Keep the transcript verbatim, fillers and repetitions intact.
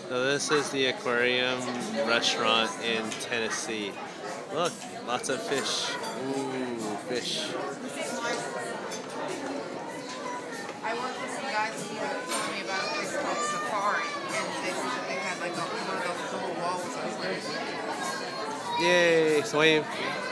So this is the Aquarium restaurant in Tennessee. Look, lots of fish. Ooh, fish. I worked with some guys who were telling me about a place called Safari, and they said that they had like a, one of those little walls over there. Yay, swave.